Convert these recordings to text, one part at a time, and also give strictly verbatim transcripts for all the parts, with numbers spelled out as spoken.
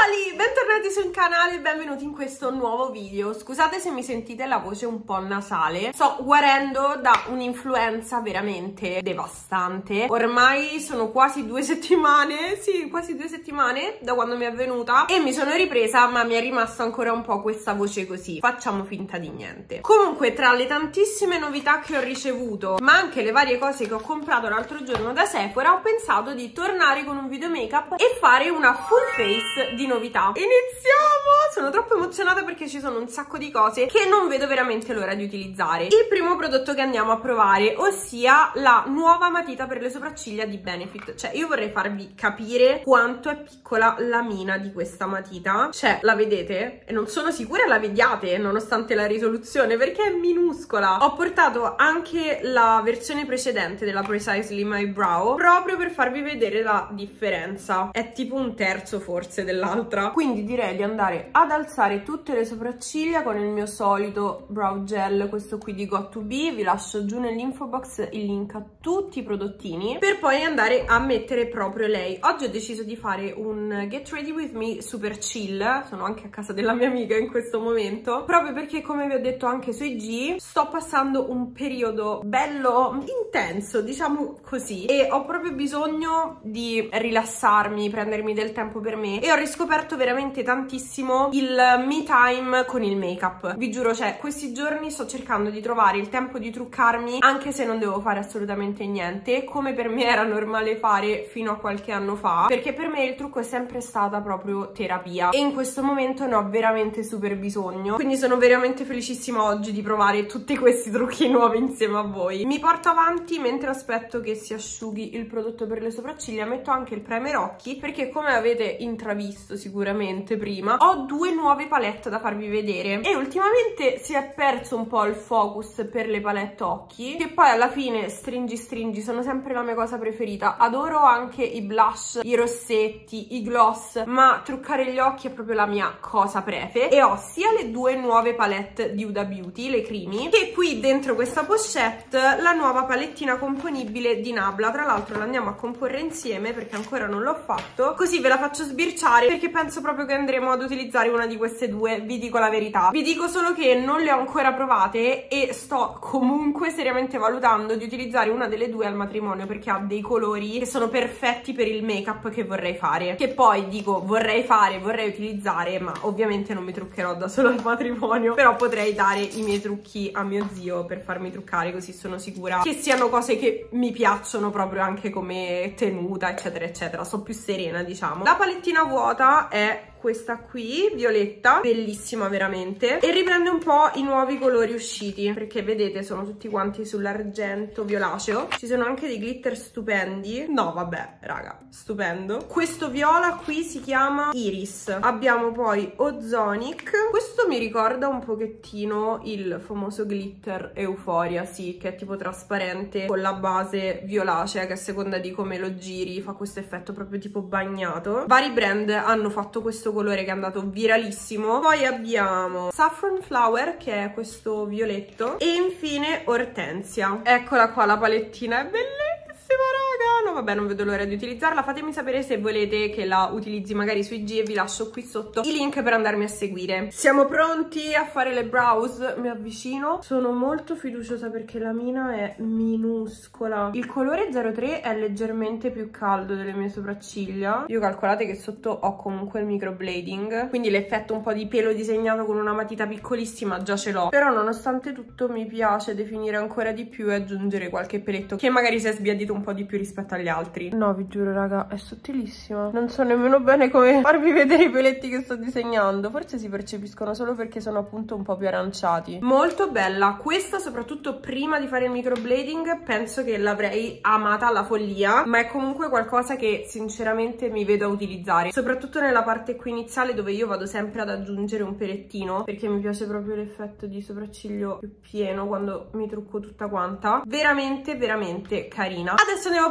Ciao, bentornati sul canale e benvenuti in questo nuovo video. Scusate se mi sentite la voce un po' nasale, sto guarendo da un'influenza veramente devastante. Ormai sono quasi due settimane, sì, quasi due settimane da quando mi è venuta e mi sono ripresa, ma mi è rimasta ancora un po' questa voce così. Facciamo finta di niente. Comunque, tra le tantissime novità che ho ricevuto, ma anche le varie cose che ho comprato l'altro giorno da Sephora, ho pensato di tornare con un video make up e fare una full face di novità. Iniziamo! Sono troppo emozionata perché ci sono un sacco di cose che non vedo veramente l'ora di utilizzare. Il primo prodotto che andiamo a provare, ossia la nuova matita per le sopracciglia di Benefit. Cioè, io vorrei farvi capire quanto è piccola la mina di questa matita. Cioè, la vedete? E non sono sicura la vediate nonostante la risoluzione, perché è minuscola. Ho portato anche la versione precedente della Precisely My Brow proprio per farvi vedere la differenza. È tipo un terzo forse dell'altra. Quindi direi di andare ad alzare tutte le sopracciglia con il mio solito brow gel, questo qui di Got to Be. Vi lascio giù nell'info box il link a tutti i prodottini per poi andare a mettere proprio lei. Oggi ho deciso di fare un Get Ready With Me super chill, sono anche a casa della mia amica in questo momento, proprio perché, come vi ho detto anche sui G, sto passando un periodo bello intenso, diciamo così, e ho proprio bisogno di rilassarmi, prendermi del tempo per me, e ho riscoperto veramente tantissimo il me time con il make up. Vi giuro, cioè, questi giorni sto cercando di trovare il tempo di truccarmi anche se non devo fare assolutamente niente, come per me era normale fare fino a qualche anno fa, perché per me il trucco è sempre stata proprio terapia e in questo momento ne ho veramente super bisogno. Quindi sono veramente felicissima oggi di provare tutti questi trucchi nuovi insieme a voi. Mi porto avanti mentre aspetto che si asciughi il prodotto per le sopracciglia. Metto anche il primer occhi perché, come avete intravisto sicuramente prima, ho due nuove palette da farvi vedere e ultimamente si è perso un po' il focus per le palette occhi, che poi alla fine stringi stringi sono sempre la mia cosa preferita. Adoro anche i blush, i rossetti, i gloss, ma truccare gli occhi è proprio la mia cosa prefe. E ho sia le due nuove palette di Huda Beauty, le creamy, che qui dentro questa pochette la nuova palettina componibile di Nabla. Tra l'altro la andiamo a comporre insieme perché ancora non l'ho fatto, così ve la faccio sbirciare perché penso proprio che andremo ad utilizzare una di queste due, vi dico la verità. Vi dico solo che non le ho ancora provate e sto comunque seriamente valutando di utilizzare una delle due al matrimonio perché ha dei colori che sono perfetti per il make up che vorrei fare, che poi dico vorrei fare, vorrei utilizzare, ma ovviamente non mi truccherò da solo al matrimonio, però potrei dare i miei trucchi a mio zio per farmi truccare, così sono sicura che siano cose che mi piacciono proprio anche come tenuta eccetera eccetera. Sto più serena, diciamo. La palettina vuota è questa qui, violetta, bellissima veramente, e riprende un po' i nuovi colori usciti, perché vedete sono tutti quanti sull'argento violaceo. Ci sono anche dei glitter stupendi. No vabbè raga, stupendo. Questo viola qui si chiama Iris. Abbiamo poi Ozonic, questo mi ricorda un pochettino il famoso glitter Euphoria, sì, che è tipo trasparente con la base violacea che a seconda di come lo giri fa questo effetto proprio tipo bagnato. Vari brand hanno fatto questo colore che è andato viralissimo. Poi abbiamo Saffron Flower, che è questo violetto, e infine Hortensia. Eccola qua la palettina, è bellissima raga. No vabbè, non vedo l'ora di utilizzarla. Fatemi sapere se volete che la utilizzi magari sui G e vi lascio qui sotto i link per andarmi a seguire. Siamo pronti a fare le brows. Mi avvicino. Sono molto fiduciosa perché la mina è minuscola. Il colore zero tre è leggermente più caldo delle mie sopracciglia. Io calcolate che sotto ho comunque il microblading, quindi l'effetto un po' di pelo disegnato con una matita piccolissima già ce l'ho, però nonostante tutto mi piace definire ancora di più e aggiungere qualche peletto che magari si è sbiadito un po' di più rispetto agli altri. No, vi giuro raga, è sottilissima. Non so nemmeno bene come farvi vedere i peletti che sto disegnando. Forse si percepiscono solo perché sono appunto un po' più aranciati. Molto bella questa, soprattutto prima di fare il microblading penso che l'avrei amata alla follia, ma è comunque qualcosa che sinceramente mi vedo a utilizzare, soprattutto nella parte qui iniziale dove io vado sempre ad aggiungere un pelettino perché mi piace proprio l'effetto di sopracciglio più pieno quando mi trucco tutta quanta. Veramente veramente carina. Adesso andiamo però con le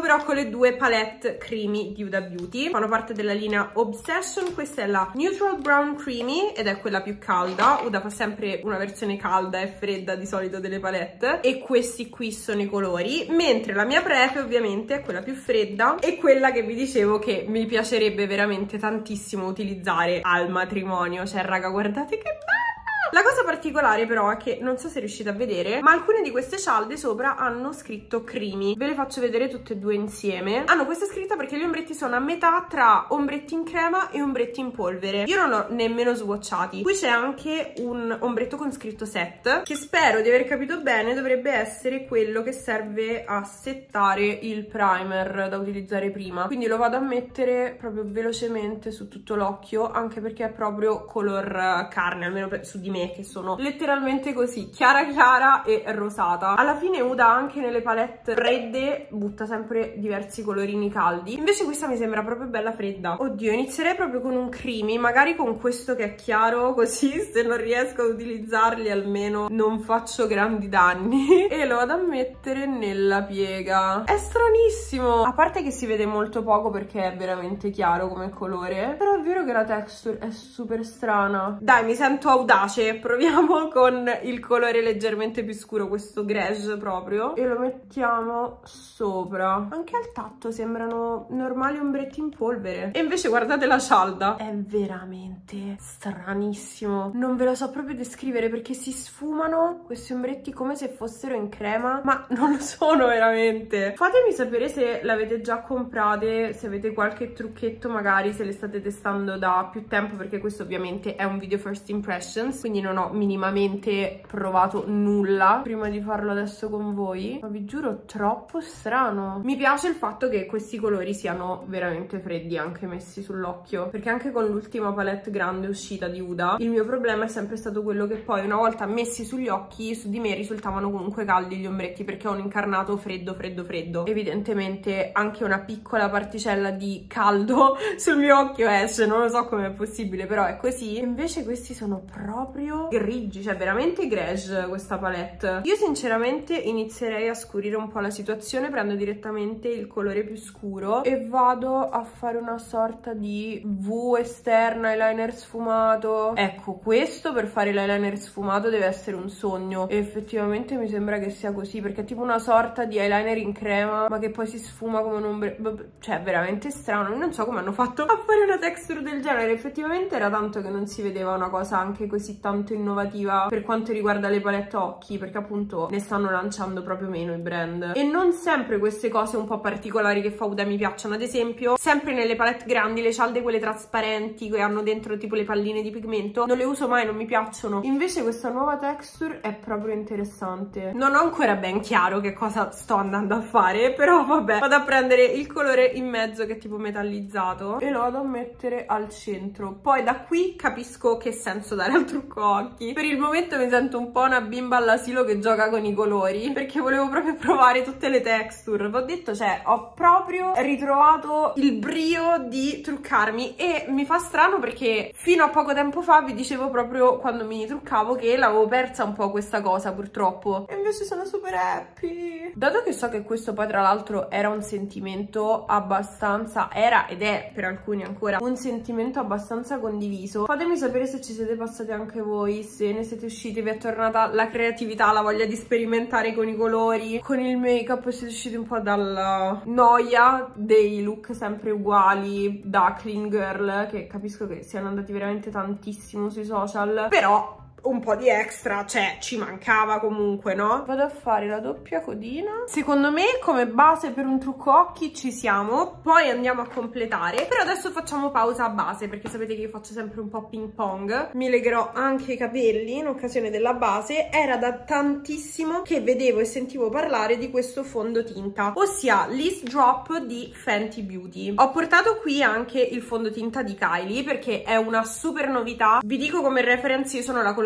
le due palette creamy di Huda Beauty, fanno parte della linea Obsession. Questa è la Neutral Brown Creamy ed è quella più calda. Huda fa sempre una versione calda e fredda di solito delle palette, e questi qui sono i colori, mentre la mia prefe ovviamente è quella più fredda e quella che vi dicevo che mi piacerebbe veramente tantissimo utilizzare al matrimonio. Cioè raga, guardate che bella! La cosa particolare però è che, non so se riuscite a vedere, ma alcune di queste cialde sopra hanno scritto creamy. Ve le faccio vedere tutte e due insieme. Hanno questa scritta perché gli ombretti sono a metà tra ombretti in crema e ombretti in polvere. Io non l'ho nemmeno swatchati. Qui c'è anche un ombretto con scritto set, che spero di aver capito bene dovrebbe essere quello che serve a settare il primer da utilizzare prima. Quindi lo vado a mettere proprio velocemente su tutto l'occhio, anche perché è proprio color carne, almeno per, su di me, che sono letteralmente così, chiara chiara e rosata. Alla fine Huda anche nelle palette fredde butta sempre diversi colorini caldi, invece questa mi sembra proprio bella fredda. Oddio, inizierei proprio con un creamy, magari con questo che è chiaro, così se non riesco ad utilizzarli almeno non faccio grandi danni. E lo vado a mettere nella piega. È stranissimo, a parte che si vede molto poco perché è veramente chiaro come colore, però è vero che la texture è super strana. Dai, mi sento audace. Proviamo con il colore leggermente più scuro, questo Grège proprio, e lo mettiamo sopra. Anche al tatto sembrano normali ombretti in polvere, e invece guardate la cialda, è veramente stranissimo. Non ve lo so proprio descrivere perché si sfumano questi ombretti come se fossero in crema, ma non lo sono veramente. Fatemi sapere se l'avete già comprate, se avete qualche trucchetto, magari se le state testando da più tempo, perché questo ovviamente è un video first impressions, quindi non ho minimamente provato nulla prima di farlo adesso con voi, ma vi giuro troppo strano. Mi piace il fatto che questi colori siano veramente freddi anche messi sull'occhio, perché anche con l'ultima palette grande uscita di Huda il mio problema è sempre stato quello che poi una volta messi sugli occhi su di me risultavano comunque caldi gli ombretti, perché ho un incarnato freddo freddo freddo. Evidentemente anche una piccola particella di caldo sul mio occhio esce, non lo so come è possibile, però è così. Invece questi sono proprio grigi, cioè veramente Grège questa palette. Io sinceramente inizierei a scurire un po' la situazione, prendo direttamente il colore più scuro e vado a fare una sorta di V esterna, eyeliner sfumato. Ecco, questo per fare l'eyeliner sfumato deve essere un sogno, e effettivamente mi sembra che sia così, perché è tipo una sorta di eyeliner in crema ma che poi si sfuma come un ombretto, cioè veramente strano. Non so come hanno fatto a fare una texture del genere. Effettivamente era tanto che non si vedeva una cosa anche così tanto innovativa per quanto riguarda le palette occhi, perché appunto ne stanno lanciando proprio meno i brand, e non sempre queste cose un po' particolari che fa Huda mi piacciono. Ad esempio, sempre nelle palette grandi, le cialde quelle trasparenti che hanno dentro tipo le palline di pigmento non le uso mai, non mi piacciono. Invece questa nuova texture è proprio interessante. Non ho ancora ben chiaro che cosa sto andando a fare, però vabbè, vado a prendere il colore in mezzo che è tipo metallizzato e lo vado a mettere al centro. Poi da qui capisco che senso dare al trucco occhi. Per il momento mi sento un po' una bimba all'asilo che gioca con i colori, perché volevo proprio provare tutte le texture. Vi ho detto, cioè, ho proprio ritrovato il brio di truccarmi, e mi fa strano perché fino a poco tempo fa vi dicevo proprio quando mi truccavo che l'avevo persa un po' questa cosa, purtroppo, e invece sono super happy. Dato che so che questo poi tra l'altro era un sentimento abbastanza, era ed è per alcuni ancora un sentimento abbastanza condiviso, fatemi sapere se ci siete passati anche voi, se ne siete usciti, vi è tornata la creatività, la voglia di sperimentare con i colori, con il make up, e siete usciti un po' dalla noia dei look sempre uguali da clean girl, che capisco che siano andati veramente tantissimo sui social, però un po' di extra, cioè ci mancava comunque, no? Vado a fare la doppia codina. Secondo me come base per un trucco occhi ci siamo, poi andiamo a completare. Però adesso facciamo pausa a base, perché sapete che io faccio sempre un po' ping pong. Mi legherò anche i capelli in occasione della base. Era da tantissimo che vedevo e sentivo parlare di questo fondotinta, ossia Liss Drop di Fenty Beauty. Ho portato qui anche il fondotinta di Kylie perché è una super novità. Vi dico come reference, io sono la colore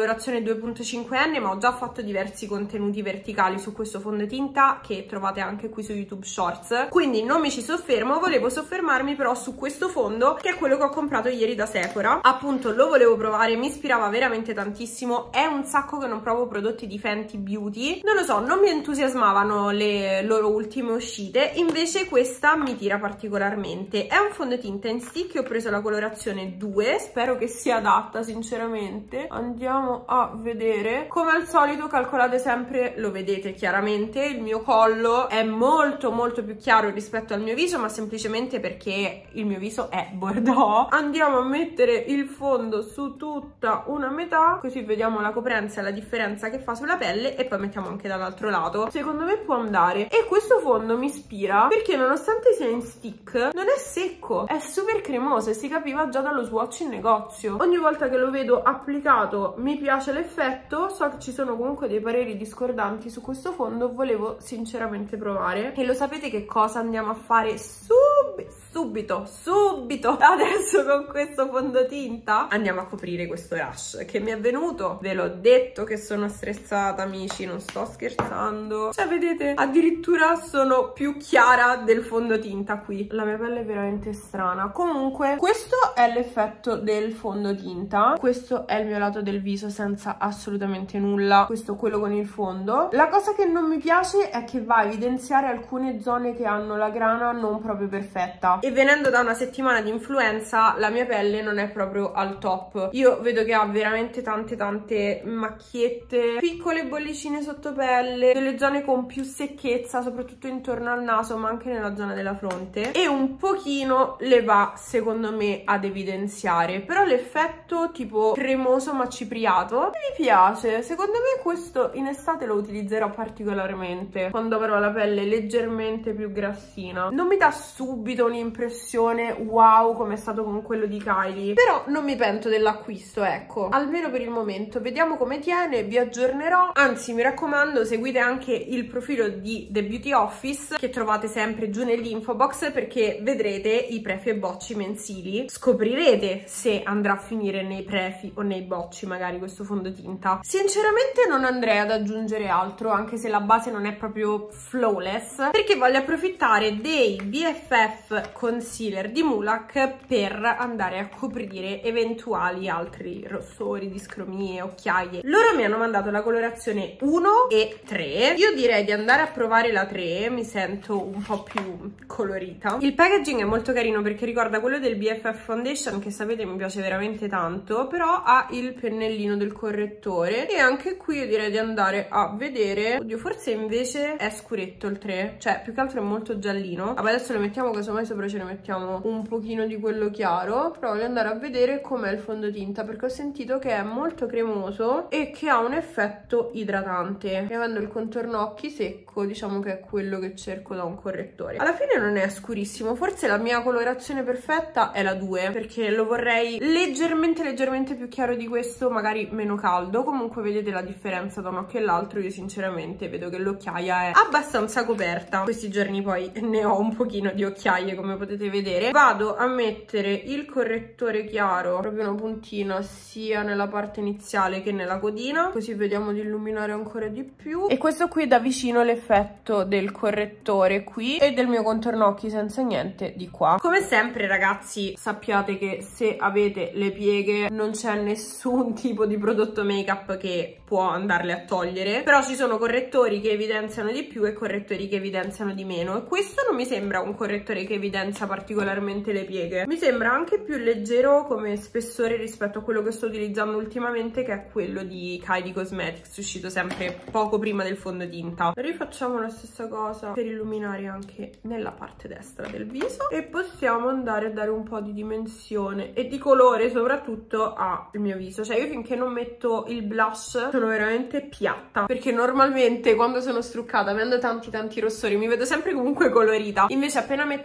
colorazione due punto cinque enne, ma ho già fatto diversi contenuti verticali su questo fondotinta che trovate anche qui su YouTube Shorts, quindi non mi ci soffermo. Volevo soffermarmi però su questo fondo, che è quello che ho comprato ieri da Sephora. Appunto lo volevo provare, mi ispirava veramente tantissimo. È un sacco che non provo prodotti di Fenty Beauty, non lo so, non mi entusiasmavano le loro ultime uscite, invece questa mi tira particolarmente. È un fondotinta in stick che ho preso la colorazione due, spero che sia adatta sinceramente. Andiamo a vedere. Come al solito calcolate sempre, lo vedete chiaramente, il mio collo è molto molto più chiaro rispetto al mio viso, ma semplicemente perché il mio viso è bordeaux. Andiamo a mettere il fondo su tutta una metà, così vediamo la coprenza e la differenza che fa sulla pelle, e poi mettiamo anche dall'altro lato. Secondo me può andare. E questo fondo mi ispira perché nonostante sia in stick non è secco, è super cremoso e si capiva già dallo swatch in negozio. Ogni volta che lo vedo applicato mi piace l'effetto. So che ci sono comunque dei pareri discordanti su questo fondo, volevo sinceramente provare. E lo sapete che cosa andiamo a fare subito, subito, subito adesso con questo fondotinta? Andiamo a coprire questo rush che mi è venuto. Ve l'ho detto che sono stressata, amici, non sto scherzando. Cioè, vedete, addirittura sono più chiara del fondotinta qui. La mia pelle è veramente strana. Comunque, questo è l'effetto del fondotinta. Questo è il mio lato del viso senza assolutamente nulla. Questo è quello con il fondo. La cosa che non mi piace è che va a evidenziare alcune zone che hanno la grana non proprio perfetta. E venendo da una settimana di influenza, la mia pelle non è proprio al top. Io vedo che ha veramente tante tante macchiette, piccole bollicine sotto pelle, delle zone con più secchezza, soprattutto intorno al naso, ma anche nella zona della fronte, e un pochino le va secondo me ad evidenziare. Però l'effetto tipo cremoso ma cipriato mi piace. Secondo me questo in estate lo utilizzerò particolarmente quando avrò la pelle leggermente più grassina. Non mi dà subito un'impressione wow come è stato con quello di Kylie, però non mi pento dell'acquisto, ecco, almeno per il momento. Vediamo come tiene, vi aggiornerò. Anzi, mi raccomando, seguite anche il profilo di The Beauty Office che trovate sempre giù nell'info box, perché vedrete i prefi e bocci mensili. Scoprirete se andrà a finire nei prefi o nei bocci magari questo fondotinta. Sinceramente non andrei ad aggiungere altro, anche se la base non è proprio flawless, perché voglio approfittare dei B F F concealer di Mulac per andare a coprire eventuali altri rossori, discromie, occhiaie. Loro mi hanno mandato la colorazione uno e tre. Io direi di andare a provare la tre, mi sento un po' più colorita. Il packaging è molto carino perché ricorda quello del B F F Foundation, che sapete mi piace veramente tanto, però ha il pennellino del correttore. E anche qui io direi di andare a vedere. Oddio, forse invece è scuretto il tre, cioè più che altro è molto giallino. Vabbè, adesso le mettiamo, casomai sopra ce ne mettiamo un pochino di quello chiaro. Però voglio andare a vedere com'è il fondotinta, perché ho sentito che è molto cremoso e che ha un effetto idratante, e avendo il contorno occhi secco diciamo che è quello che cerco da un correttore. Alla fine non è scurissimo, forse la mia colorazione perfetta è la due, perché lo vorrei leggermente leggermente più chiaro di questo, magari meno caldo. Comunque vedete la differenza da un occhio e l'altro. Io sinceramente vedo che l'occhiaia è abbastanza coperta. Questi giorni poi ne ho un pochino di occhiaie, come potete vedere. Vado a mettere il correttore chiaro, proprio una puntina, sia nella parte iniziale che nella codina, così vediamo di illuminare ancora di più. E questo qui da vicino l'effetto del correttore qui e del mio contorno occhi senza niente di qua. Come sempre ragazzi, sappiate che se avete le pieghe non c'è nessun tipo di prodotto make up che può andarle a togliere, però ci sono correttori che evidenziano di più e correttori che evidenziano di meno, e questo non mi sembra un correttore che evidenzia particolarmente le pieghe. Mi sembra anche più leggero come spessore rispetto a quello che sto utilizzando ultimamente, che è quello di Kylie Cosmetics, uscito sempre poco prima del fondotinta. Rifacciamo la stessa cosa per illuminare anche nella parte destra del viso, e possiamo andare a dare un po' di dimensione e di colore soprattutto al mio viso. Cioè io finché non metto il blush sono veramente piatta, perché normalmente quando sono struccata avendo tanti tanti rossori mi vedo sempre comunque colorita, invece appena metto il fondotinta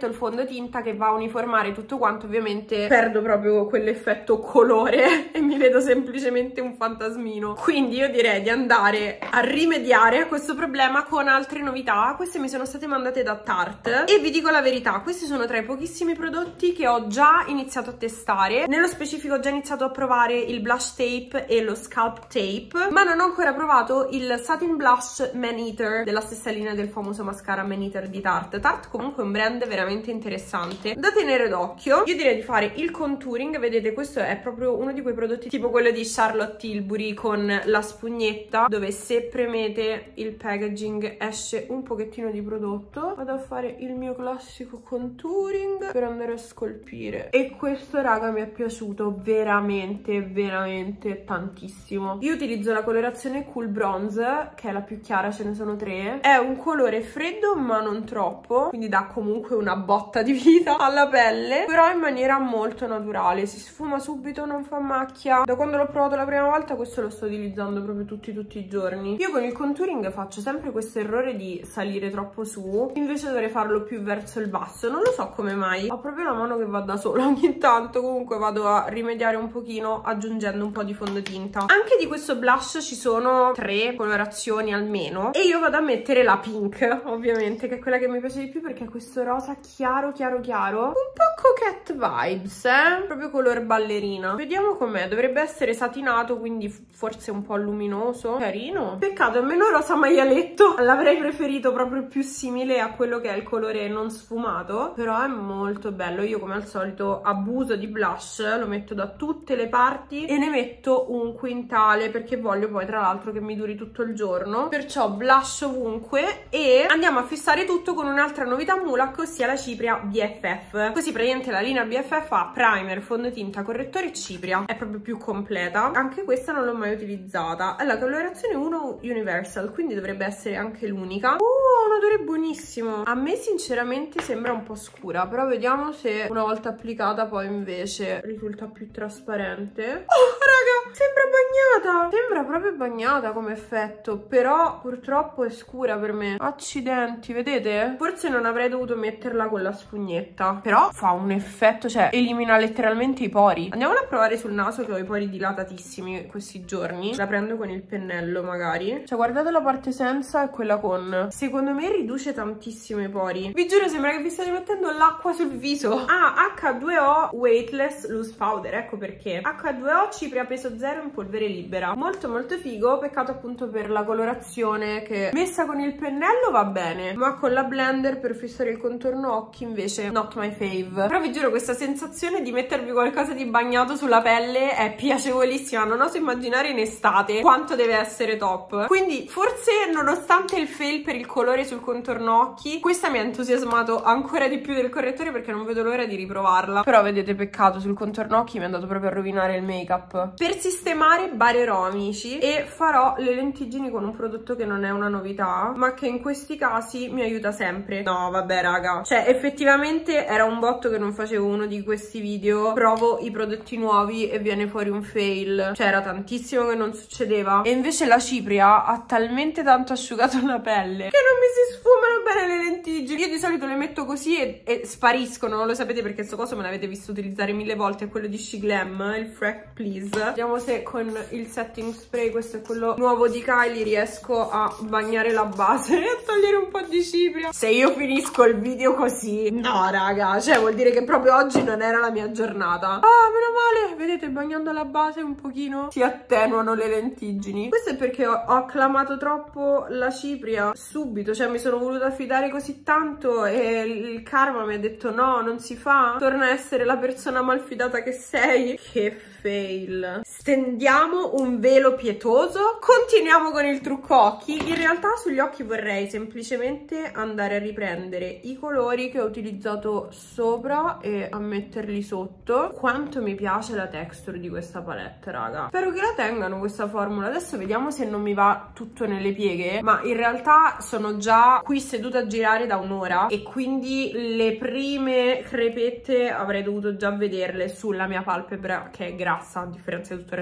fondotinta che va a uniformare tutto quanto, ovviamente perdo proprio quell'effetto colore e mi vedo semplicemente un fantasmino. Quindi io direi di andare a rimediare a questo problema con altre novità. Queste mi sono state mandate da Tarte e vi dico la verità, questi sono tra i pochissimi prodotti che ho già iniziato a testare. Nello specifico ho già iniziato a provare il blush tape e lo scalp tape, ma non ho ancora provato il satin blush Man Eater della stessa linea del famoso mascara Man Eater di Tarte. Tarte comunque è un brand veramente interessante da tenere d'occhio. Io direi di fare il contouring. Vedete, questo è proprio uno di quei prodotti tipo quello di Charlotte Tilbury con la spugnetta, dove se premete il packaging esce un pochettino di prodotto. Vado a fare il mio classico contouring per andare a scolpire, e questo raga mi è piaciuto veramente veramente tantissimo. Io utilizzo la colorazione Cool Bronze, che è la più chiara, ce ne sono tre. È un colore freddo ma non troppo, quindi dà comunque una botta di vita alla pelle, però in maniera molto naturale, si sfuma subito, non fa macchia. Da quando l'ho provato la prima volta questo lo sto utilizzando proprio tutti tutti i giorni. Io con il contouring faccio sempre questo errore di salire troppo su, invece dovrei farlo più verso il basso, non lo so come mai, ho proprio la mano che va da sola ogni tanto. Comunque vado a rimediare un pochino aggiungendo un po' di fondotinta. Anche di questo blush ci sono tre colorazioni almeno, e io vado a mettere la pink ovviamente, che è quella che mi piace di più perché è questo rosa chiaro chiaro chiaro, un po' coquette vibes, eh? Proprio color ballerina. Vediamo com'è, dovrebbe essere satinato, quindi forse un po' luminoso, carino. Peccato, è meno rosa maialetto, l'avrei preferito proprio più simile a quello che è il colore non sfumato, però è molto bello. Io come al solito abuso di blush, lo metto da tutte le parti e ne metto un quintale perché voglio poi tra l'altro che mi duri tutto il giorno, perciò blush ovunque. E andiamo a fissare tutto con un'altra novità Mulac, ossia la cipria B F F. Così praticamente la linea B F F ha primer, fondotinta, correttore e cipria, è proprio più completa. Anche questa non l'ho mai utilizzata, è la colorazione uno Universal, quindi dovrebbe essere anche l'unica. Uh, un odore buonissimo. A me sinceramente sembra un po' scura, però vediamo se una volta applicata poi invece risulta più trasparente. Oh raga, sembra bagnata, sembra proprio bagnata come effetto, però purtroppo è scura per me. Accidenti, vedete? Forse non avrei dovuto metterla con la spugnetta, però fa un effetto, cioè elimina letteralmente i pori. Andiamola a provare sul naso che ho i pori dilatatissimi questi giorni. La prendo con il pennello magari, cioè guardate la parte senza e quella con, secondo me riduce tantissimo i pori. Vi giuro sembra che vi state mettendo l'acqua sul viso. Ah, H due O Weightless Loose Powder, ecco perché. H due O cipria peso zero in polvere libera, molto molto figo. Peccato appunto per la colorazione, che messa con il pennello va bene, ma con la blender per fissare il contorno occhi invece not my fave. Però vi giuro, questa sensazione di mettervi qualcosa di bagnato sulla pelle è piacevolissima, non oso immaginare in estate quanto deve essere top. Quindi forse nonostante il fail per il colore sul contorno occhi, questa mi ha entusiasmato ancora di più del correttore perché non vedo l'ora di riprovarla. Però vedete, peccato, sul contorno occhi mi è andato proprio a rovinare il make up. Per sistemare barerò amici e farò le lentiggini con un prodotto che non è una novità, ma che in questi casi mi aiuta sempre. No vabbè raga, cioè effettivamente era un botto che non facevo uno di questi video, provo i prodotti nuovi e viene fuori un fail. Cioè era tantissimo che non succedeva, e invece la cipria ha talmente tanto asciugato la pelle che non mi si sfumano bene le lentiggini. Io di solito le metto così e, e spariscono, non lo sapete perché sto coso me l'avete visto utilizzare mille volte, è quello di She Glam, il Freck Please. Vediamo se con il setting spray, questo è quello nuovo di Kylie, riesco a bagnare la base e a togliere un po' di cipria. Se io finisco il video così, no raga, cioè vuol dire che proprio oggi non era la mia giornata. Ah, meno male, vedete, bagnando la base un pochino si attenuano le lentiggini. Questo è perché ho, ho acclamato troppo la cipria subito, cioè mi sono voluta affidare così tanto e il karma mi ha detto no, non si fa, torna a essere la persona malfidata che sei. Che fail. Stendiamo un velo pietoso, continuiamo con il trucco occhi. In realtà sugli occhi vorrei semplicemente andare a riprendere i colori che ho utilizzato sopra e a metterli sotto. Quanto mi piace la texture di questa palette raga, spero che la tengano questa formula. Adesso vediamo se non mi va tutto nelle pieghe, ma in realtà sono già qui seduta a girare da un'ora e quindi le prime crepette avrei dovuto già vederle sulla mia palpebra che è grassa a differenza di tutto il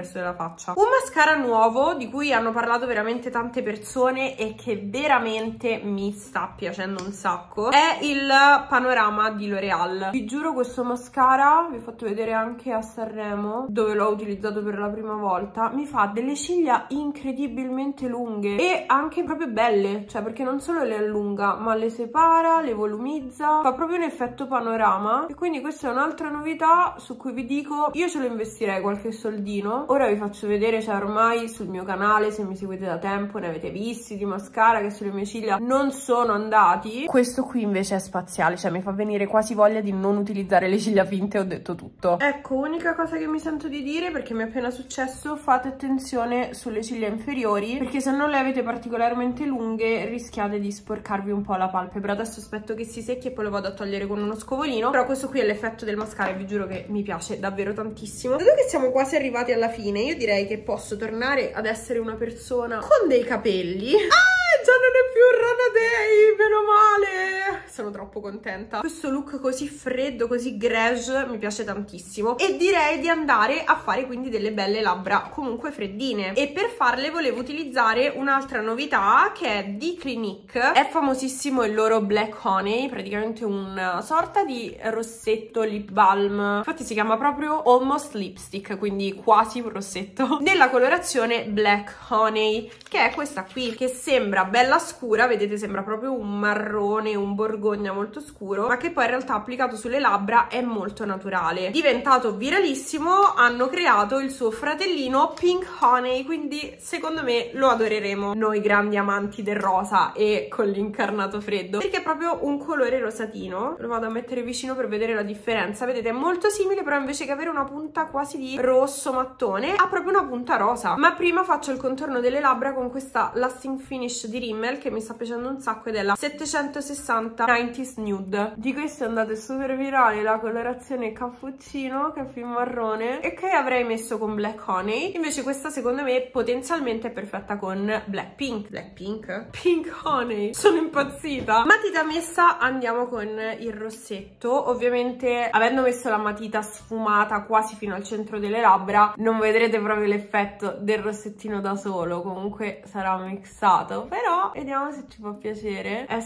resto della faccia. Un mascara nuovo di cui hanno parlato veramente tante persone e che veramente mi sta piacendo un sacco è il Panorama di L'Oreal. Vi giuro, questo mascara, vi ho fatto vedere anche a Sanremo dove l'ho utilizzato per la prima volta, mi fa delle ciglia incredibilmente lunghe e anche proprio belle, cioè perché non solo le allunga ma le separa, le volumizza, fa proprio un effetto panorama e quindi questa è un'altra novità su cui vi dico io ce lo investirei qualche soldino. Ora vi faccio vedere, cioè ormai sul mio canale, se mi seguite da tempo, ne avete visti di mascara che sulle mie ciglia non sono andati. Questo qui invece è spaziale, cioè mi fa venire quasi voglia di non utilizzare le ciglia finte. Ho detto tutto. Ecco, unica cosa che mi sento di dire, perché mi è appena successo, fate attenzione sulle ciglia inferiori, perché se non le avete particolarmente lunghe rischiate di sporcarvi un po' la palpebra. Adesso aspetto che si secchi e poi lo vado a togliere con uno scovolino, però questo qui è l'effetto del mascara e vi giuro che mi piace davvero tantissimo. Dato che siamo quasi arrivati alla fine, io direi che posso tornare ad essere una persona con dei capelli. Ah! Già non è più Rana Day, meno male, sono troppo contenta. Questo look così freddo, così grunge mi piace tantissimo e direi di andare a fare quindi delle belle labbra comunque freddine, e per farle volevo utilizzare un'altra novità che è di Clinique. È famosissimo il loro Black Honey, praticamente una sorta di rossetto lip balm, infatti si chiama proprio Almost Lipstick, quindi quasi un rossetto, nella colorazione Black Honey, che è questa qui, che sembra bella scura, vedete, sembra proprio un marrone, un borgogna molto scuro, ma che poi in realtà applicato sulle labbra è molto naturale. Diventato viralissimo, hanno creato il suo fratellino Pink Honey, quindi secondo me lo adoreremo noi grandi amanti del rosa e con l'incarnato freddo, perché è proprio un colore rosatino. Lo vado a mettere vicino per vedere la differenza, vedete, è molto simile, però invece che avere una punta quasi di rosso mattone ha proprio una punta rosa. Ma prima faccio il contorno delle labbra con questa Lasting Finish di Rimmel che mi sta piacendo un sacco ed è la settecentosessanta nineties Nude. Di questo è andata super virale la colorazione cappuccino, caffè marrone, e che avrei messo con Black Honey. Invece questa secondo me potenzialmente è perfetta con Black Pink. Black Pink? Pink Honey. Sono impazzita. Matita messa, andiamo con il rossetto. Ovviamente avendo messo la matita sfumata quasi fino al centro delle labbra non vedrete proprio l'effetto del rossettino da solo, comunque sarà mixato, però vediamo se ci può piacere. È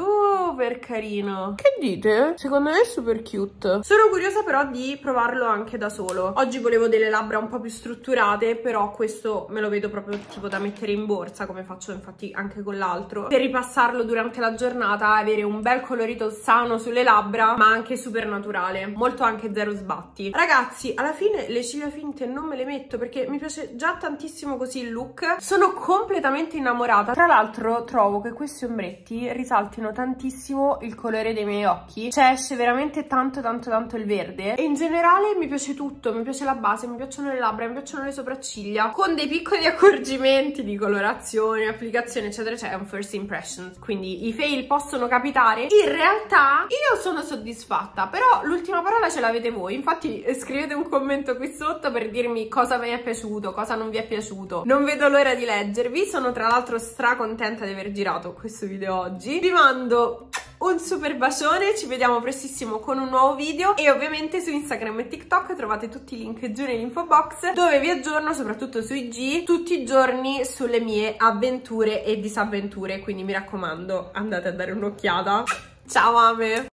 super carino. Che dite? Secondo me è super cute. Sono curiosa però di provarlo anche da solo. Oggi volevo delle labbra un po' più strutturate, però questo me lo vedo proprio tipo da mettere in borsa, come faccio infatti anche con l'altro, per ripassarlo durante la giornata, avere un bel colorito sano sulle labbra ma anche super naturale, molto anche zero sbatti. Ragazzi, alla fine le ciglia finte non me le metto perché mi piace già tantissimo così il look, sono completamente innamorata. Tra l'altro trovo che questi ombretti risaltino tantissimo il colore dei miei occhi, cioè esce veramente tanto tanto tanto il verde, e in generale mi piace tutto, mi piace la base, mi piacciono le labbra, mi piacciono le sopracciglia, con dei piccoli accorgimenti di colorazione, applicazione eccetera, cioè è un first impression, quindi i fail possono capitare. In realtà io sono soddisfatta, però l'ultima parola ce l'avete voi, infatti scrivete un commento qui sotto per dirmi cosa vi è piaciuto, cosa non vi è piaciuto, non vedo l'ora di leggervi. Sono tra l'altro stra contenta di aver girato questo video oggi, vi mando un super bacione, ci vediamo prestissimo con un nuovo video e ovviamente su Instagram e TikTok trovate tutti i link giù nell'info box, dove vi aggiorno soprattutto sui G tutti i giorni sulle mie avventure e disavventure, quindi mi raccomando andate a dare un'occhiata. Ciao ame!